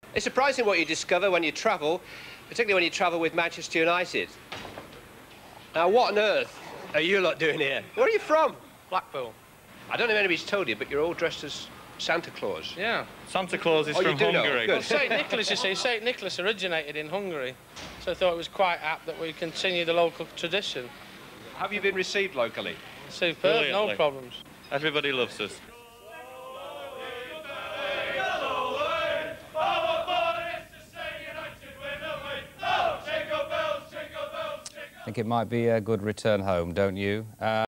It's surprising what you discover when you travel, particularly when you travel with Manchester United. Now, what on earth are you lot doing here? Where are you from? Blackpool. I don't know if anybody's told you, but you're all dressed as Santa Claus. Yeah. Santa Claus is from Hungary. Well, St. Nicholas, you see, St. Nicholas originated in Hungary, so I thought it was quite apt that we continue the local tradition. Have you been received locally? Superb, no problems. Everybody loves us. I think it might be a good return home, don't you?